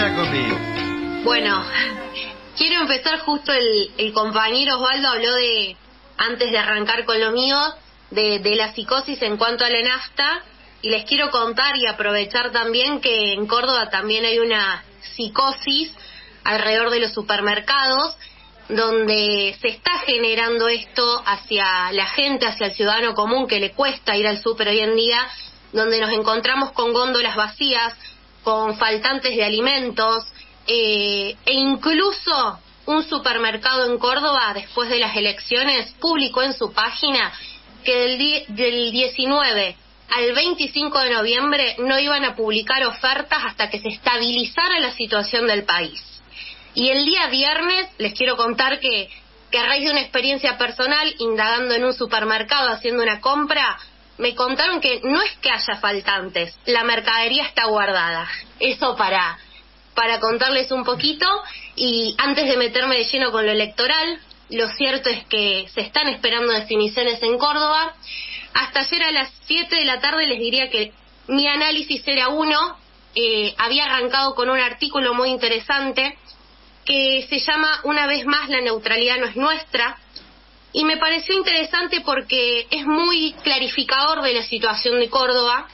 Jacobi. Bueno, quiero empezar justo el compañero Osvaldo habló de, antes de arrancar con lo mío, de la psicosis en cuanto a la nafta, y les quiero contar y aprovechar también que en Córdoba también hay una psicosis alrededor de los supermercados, donde se está generando esto hacia la gente, hacia el ciudadano común que le cuesta ir al súper hoy en día, donde nos encontramos con góndolas vacías, con faltantes de alimentos, e incluso un supermercado en Córdoba, después de las elecciones, publicó en su página que del 19 al 25 de noviembre no iban a publicar ofertas hasta que se estabilizara la situación del país. Y el día viernes les quiero contar que a raíz de una experiencia personal, indagando en un supermercado, haciendo una compra, me contaron que no es que haya faltantes, la mercadería está guardada. Eso para contarles un poquito. Y antes de meterme de lleno con lo electoral, lo cierto es que se están esperando definiciones en Córdoba. Hasta ayer a las 7 de la tarde les diría que mi análisis era uno. Había arrancado con un artículo muy interesante que se llama Una vez más la neutralidad no es nuestra, y me pareció interesante porque es muy clarificador de la situación de Córdoba,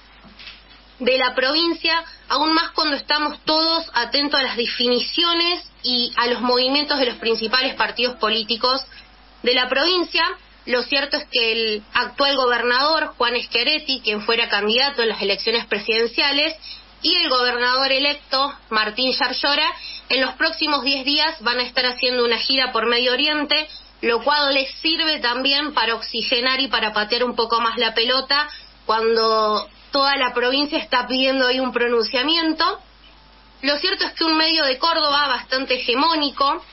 de la provincia, aún más cuando estamos todos atentos a las definiciones y a los movimientos de los principales partidos políticos de la provincia. Lo cierto es que el actual gobernador, Juan Schiaretti, quien fuera candidato en las elecciones presidenciales, y el gobernador electo, Martín Yarlora, en los próximos 10 días van a estar haciendo una gira por Medio Oriente, lo cual les sirve también para oxigenar y para patear un poco más la pelota cuando toda la provincia está pidiendo ahí un pronunciamiento. Lo cierto es que un medio de Córdoba bastante hegemónico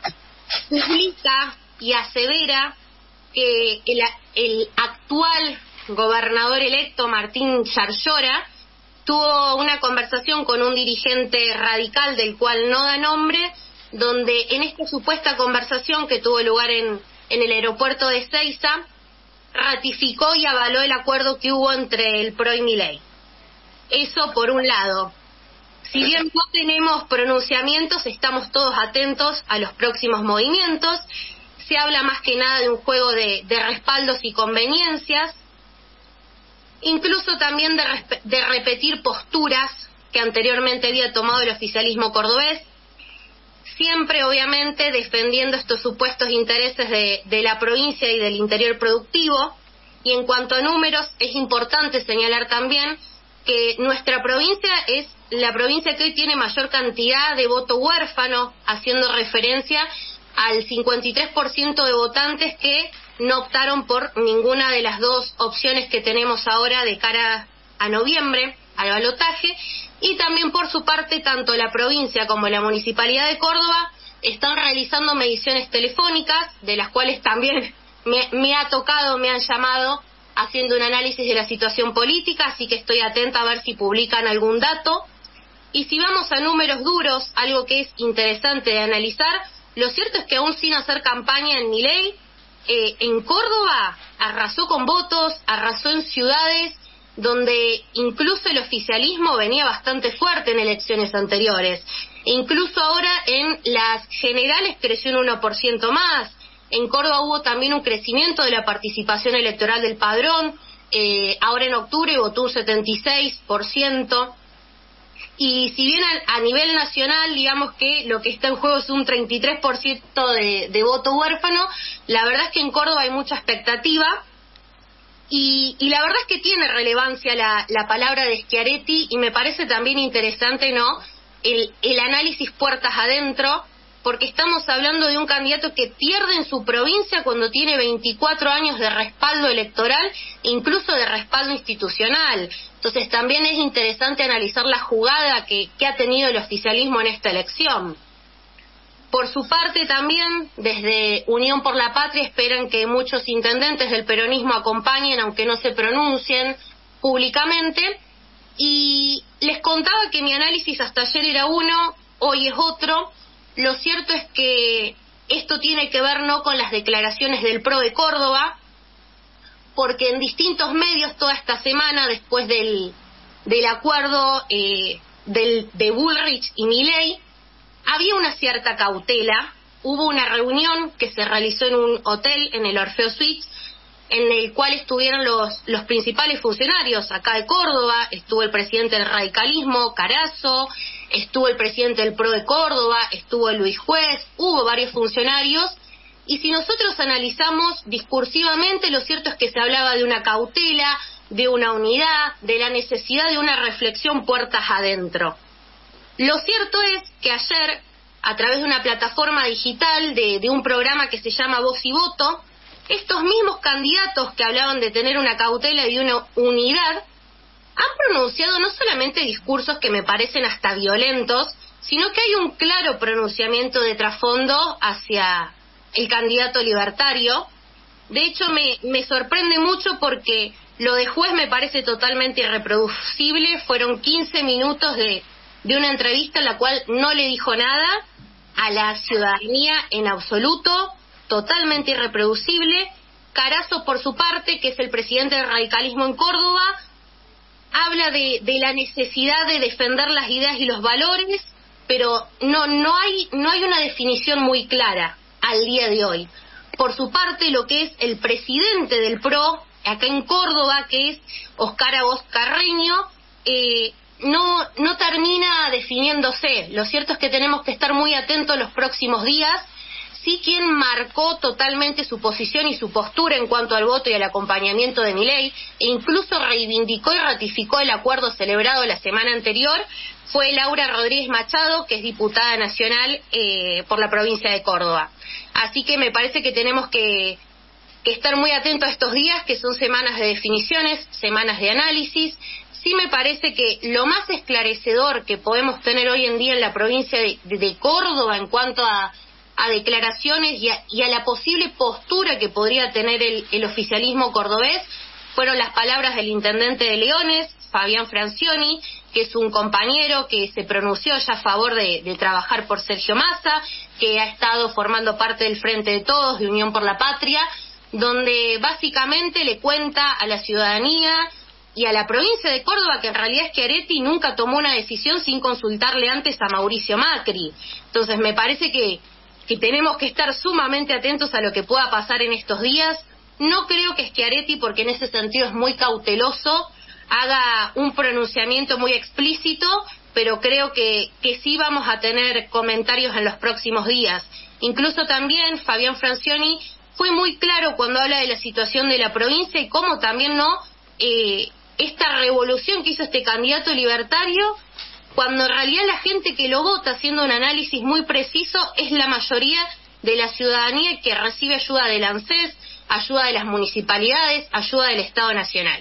publica y asevera que el actual gobernador electo, Martín Yarlora, tuvo una conversación con un dirigente radical del cual no da nombre, donde en esta supuesta conversación que tuvo lugar en el aeropuerto de Ezeiza, ratificó y avaló el acuerdo que hubo entre el PRO y Milei. Eso por un lado. Si bien no tenemos pronunciamientos, estamos todos atentos a los próximos movimientos. Se habla más que nada de un juego de respaldos y conveniencias, incluso también de repetir posturas que anteriormente había tomado el oficialismo cordobés, siempre obviamente defendiendo estos supuestos intereses de la provincia y del interior productivo. Y en cuanto a números, es importante señalar también que nuestra provincia es la provincia que hoy tiene mayor cantidad de voto huérfano, haciendo referencia al 53% de votantes que no optaron por ninguna de las dos opciones que tenemos ahora de cara a noviembre, al balotaje. Y también por su parte, tanto la provincia como la municipalidad de Córdoba están realizando mediciones telefónicas, de las cuales también me han llamado haciendo un análisis de la situación política, así que estoy atenta a ver si publican algún dato. Y si vamos a números duros, algo que es interesante de analizar, lo cierto es que aún sin hacer campaña en Milei, en Córdoba arrasó con votos, arrasó en ciudades donde incluso el oficialismo venía bastante fuerte en elecciones anteriores. Incluso ahora en las generales creció un 1% más. En Córdoba hubo también un crecimiento de la participación electoral del padrón. Ahora en octubre votó un 76%. Y si bien a nivel nacional, digamos que lo que está en juego es un 33% de voto huérfano, la verdad es que en Córdoba hay mucha expectativa. Y la verdad es que tiene relevancia la palabra de Schiaretti, y me parece también interesante, ¿no?, el análisis puertas adentro, porque estamos hablando de un candidato que pierde en su provincia cuando tiene 24 años de respaldo electoral, incluso de respaldo institucional. Entonces también es interesante analizar la jugada que ha tenido el oficialismo en esta elección. Por su parte también, desde Unión por la Patria esperan que muchos intendentes del peronismo acompañen, aunque no se pronuncien públicamente. Y les contaba que mi análisis hasta ayer era uno, hoy es otro. Lo cierto es que esto tiene que ver no con las declaraciones del PRO de Córdoba, porque en distintos medios toda esta semana, después del acuerdo de Bullrich y Milei, había una cierta cautela. Hubo una reunión que se realizó en un hotel, en el Orfeo Suites, en el cual estuvieron los principales funcionarios acá de Córdoba. Estuvo el presidente del radicalismo, Carazo, estuvo el presidente del PRO de Córdoba, estuvo Luis Juez, hubo varios funcionarios, y si nosotros analizamos discursivamente, lo cierto es que se hablaba de una cautela, de una unidad, de la necesidad de una reflexión puertas adentro. Lo cierto es que ayer, a través de una plataforma digital de un programa que se llama Voz y Voto, estos mismos candidatos que hablaban de tener una cautela y de una unidad han pronunciado no solamente discursos que me parecen hasta violentos, sino que hay un claro pronunciamiento de trasfondo hacia el candidato libertario. De hecho, me sorprende mucho porque lo de Juez me parece totalmente irreproducible. Fueron 15 minutos de una entrevista en la cual no le dijo nada a la ciudadanía en absoluto, totalmente irreproducible. Carazo, por su parte, que es el presidente del radicalismo en Córdoba, habla de la necesidad de defender las ideas y los valores, pero no hay una definición muy clara al día de hoy. Por su parte, lo que es el presidente del PRO acá en Córdoba, que es Oscar Agos Carreño, no termina definiéndose. Lo cierto es que tenemos que estar muy atentos los próximos días. Sí, quien marcó totalmente su posición y su postura en cuanto al voto y al acompañamiento de Milei, e incluso reivindicó y ratificó el acuerdo celebrado la semana anterior, fue Laura Rodríguez Machado, que es diputada nacional por la provincia de Córdoba. Así que me parece que tenemos que estar muy atentos a estos días, que son semanas de definiciones, semanas de análisis. Sí, me parece que lo más esclarecedor que podemos tener hoy en día en la provincia de Córdoba en cuanto a declaraciones y a la posible postura que podría tener el oficialismo cordobés fueron las palabras del intendente de Leones, Fabián Francioni, que es un compañero que se pronunció ya a favor de trabajar por Sergio Massa, que ha estado formando parte del Frente de Todos, de Unión por la Patria, donde básicamente le cuenta a la ciudadanía y a la provincia de Córdoba que en realidad Schiaretti nunca tomó una decisión sin consultarle antes a Mauricio Macri. Entonces me parece que tenemos que estar sumamente atentos a lo que pueda pasar en estos días. No creo que Schiaretti, porque en ese sentido es muy cauteloso, haga un pronunciamiento muy explícito, pero creo que sí vamos a tener comentarios en los próximos días. Incluso también Fabián Francioni fue muy claro cuando habla de la situación de la provincia y cómo también esta revolución que hizo este candidato libertario, cuando en realidad la gente que lo vota, haciendo un análisis muy preciso, es la mayoría de la ciudadanía que recibe ayuda del ANSES, ayuda de las municipalidades, ayuda del Estado Nacional.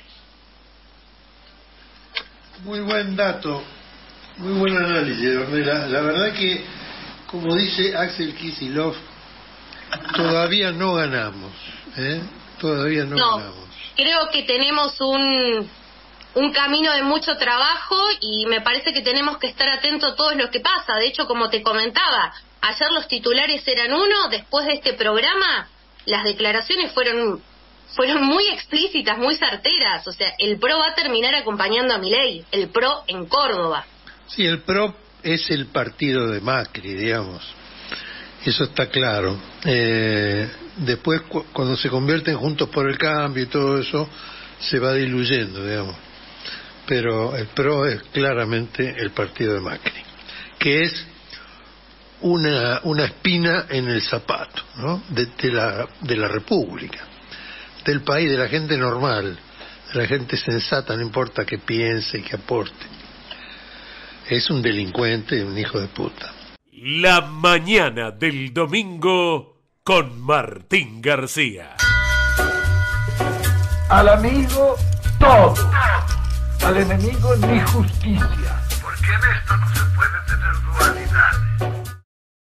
Muy buen dato, muy buen análisis, Ornella. La verdad que, como dice Axel Kicillof, todavía no ganamos, todavía no ganamos. Creo que tenemos un camino de mucho trabajo y me parece que tenemos que estar atentos a todo lo que pasa. De hecho, como te comentaba, ayer los titulares eran uno, después de este programa las declaraciones fueron muy explícitas, muy certeras. O sea, el PRO va a terminar acompañando a Milei, el PRO en Córdoba. Sí, el PRO es el partido de Macri, digamos. Eso está claro. Después, cuando se convierten Juntos por el Cambio y todo eso, se va diluyendo, digamos. Pero el PRO es claramente el partido de Macri, que es una espina en el zapato, ¿no? de la República, del país, de la gente normal, de la gente sensata, no importa que piense y que aporte. Es un delincuente, un hijo de puta. La mañana del domingo con Martín García. Al amigo todo, al enemigo ni justicia. Porque en esto no se puede tener dualidades.